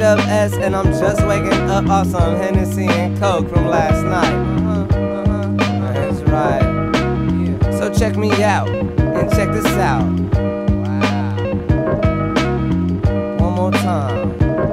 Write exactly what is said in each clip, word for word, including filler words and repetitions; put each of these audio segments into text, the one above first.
Dub S, and I'm just waking up off some Hennessy and Coke from last night. Uh-huh, uh-huh. That's right. Yeah. So check me out, and check this out. Wow. One more time.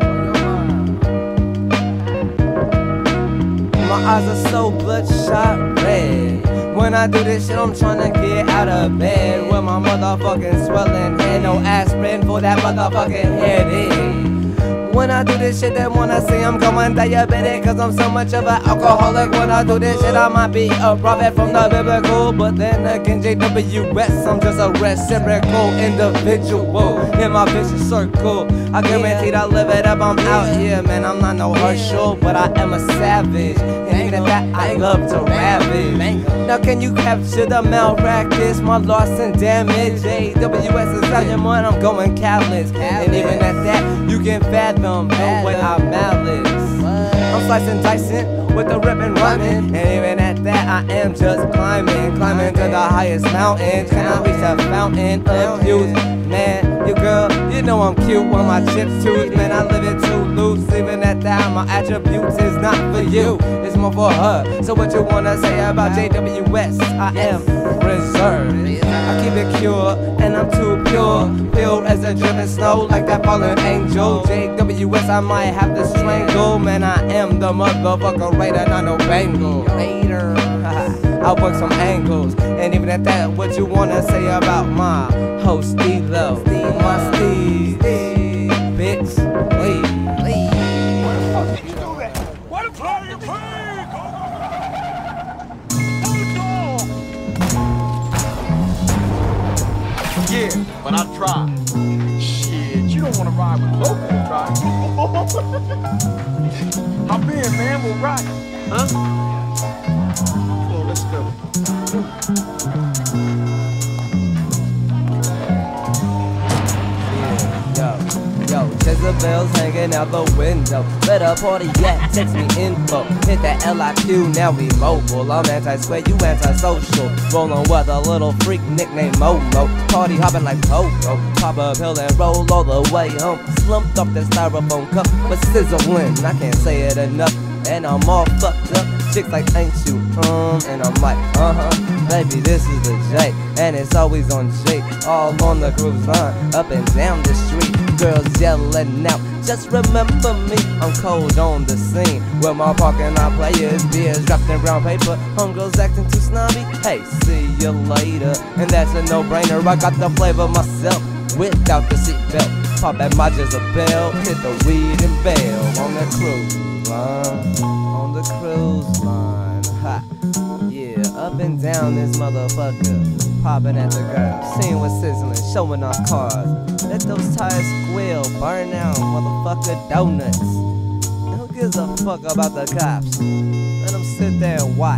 My eyes are so bloodshot red. When I do this shit, I'm tryna get out of bed with my motherfucking swelling head. No aspirin for that motherfucking headache. When I do this shit, they wanna say I'm going diabetic, cause I'm so much of an alcoholic. When I do this shit, I might be a prophet from the biblical, but then again, J W S, I'm just a reciprocal individual in my vicious circle. I guarantee I live it up, I'm out here, man. I'm not no Herschel, but I am a savage, and even at that, I love to ravage. Now can you capture the malpractice, my loss and damage? J W S is out your mind, I'm going callous, and even at that, you can fathom the way I malice. I'm slicing, dicing with the ripping, rhyming, and even at that, I am just climbing, climbing to the highest mountain. Can I reach a fountain of youth? Man, you girl, you know I'm cute when my chips tooth. Man, I live it too loose. Even at that, my attributes is not for you, it's more for her. So what you wanna say about J W S? I am reserved. I keep it pure, and I'm too pure. Pure as a driven snow, like that fallen angel. J W S, I might have to strangle. Man, I am the motherfucker raider, not no Bengal. Later, I work some angles, and even at that, what you wanna say about my host D-Lo? My Steve, bitch, please. Why the fuck did you do that? Why the fuck did you play? Yeah, but I tried. Shit, you don't want to ride with locals, right? Hop in, man, we'll ride. Huh? Come on, let's go. Yo, Jezebel's hanging out the window. Let a party at, text me info. Hit that L I Q, now we mobile. I'm anti-square, you anti-social. Rollin' with a little freak nicknamed Momo. Party hopping like Pogo. Pop a pill and roll all the way home. Slumped off that styrofoam cup, but sizzling. I can't say it enough, and I'm all fucked up. Chicks like, ain't you, um, and I'm like, uh-huh, baby, this is the J, and it's always on J, all on the cruise line, up and down the street, girls yelling out, just remember me, I'm cold on the scene, where my parking lot players, beers wrapped in brown paper, homegirls acting too snobby, hey, see you later, and that's a no-brainer, I got the flavor myself, without the seatbelt, pop at my Jezebel, hit the weed and bail, on that cruise line. The cruise line, ha, yeah, up and down this motherfucker, popping at the girl, seeing what's sizzling, showing off cars, let those tires squeal, burn out, motherfucker donuts, and who gives a fuck about the cops, let them sit there and watch,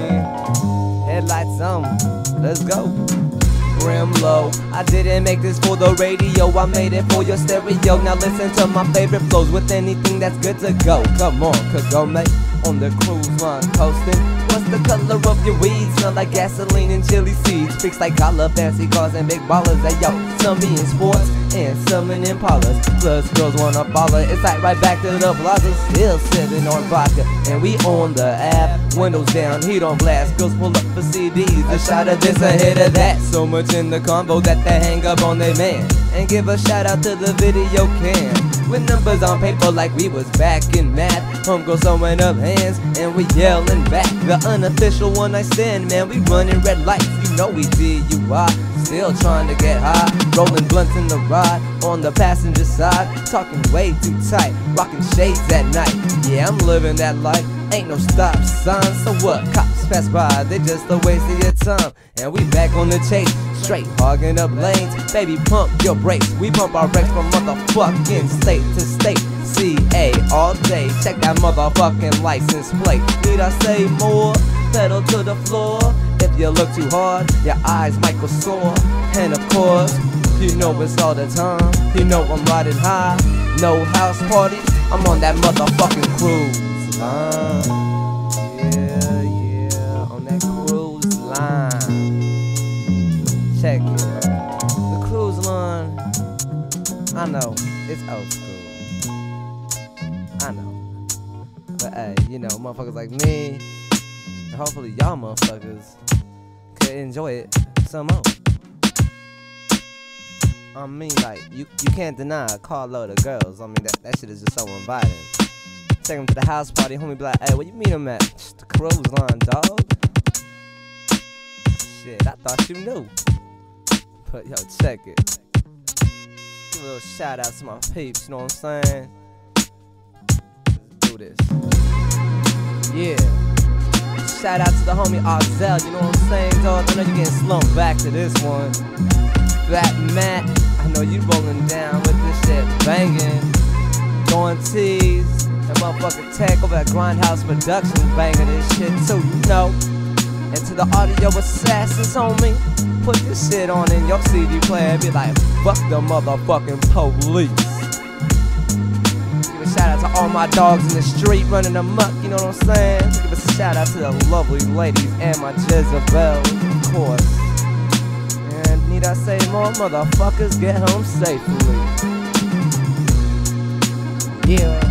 homie, headlights on, let's go. Grim low, I didn't make this for the radio, I made it for your stereo. Now listen to my favorite flows with anything that's good to go. Come on, could go mate, on the cruise line coasting. What's the color of your weed? Smell like gasoline and chili seeds. Freaks like color, fancy cars and big ballers. Hey yo, some be in sports and some in Impalas. Plus girls wanna follow, it's like right back to the plaza. Still sipping on vodka, and we on the app. Windows down, heat on blast. Girls pull up for C Ds, a shot of this, a hit of that. So much in the combo that they hang up on their man. And give a shout out to the video cam, with numbers on paper like we was back in math. Homegirls throwing up hands and we yelling back. The unofficial one night stand, man, we running red lights. You know we D U I, still trying to get high. Rolling blunts in the ride, on the passenger side. Talking way too tight, rocking shades at night. Yeah, I'm living that life, ain't no stop sign. So what, cops pass by, they just a waste of your time. And we back on the chase, straight hogging up lanes. Baby, pump your brakes, we pump our brakes from motherfucking state to state. C A all day, check that motherfucking license plate. Need I say more? Pedal to the floor. If you look too hard, your eyes might go sore. And of course, you know it's all the time. You know I'm riding high, no house parties, I'm on that motherfucking cruise line. Yeah, yeah, on that cruise line. Check it, the cruise line, I know, it's old school. hey, you know, motherfuckers like me, and hopefully y'all motherfuckers could enjoy it some more. I mean, like, you, you can't deny a carload of girls. I mean, that, that shit is just so inviting. Take them to the house party, homie be like, hey, where you meet them at? The cruise line, dog. Shit, I thought you knew. But yo, check it. Give a little shout out to my peeps, you know what I'm saying? Let's do this. Yeah. Shout out to the homie Arzel, you know what I'm saying, dog? I know you getting slumped back to this one. Black Matt, I know you rolling down with this shit banging. Going T's, that motherfucking tech over at Grindhouse Productions banging this shit too, you know. And to the audio assassins, homie, put this shit on in your C D player and be like, fuck the motherfucking police. Give a shout out to all my dogs in the street running amok, you know what I'm saying? Give a shout out to the lovely ladies and my Jezebel, of course. And need I say more, motherfuckers get home safely. Yeah.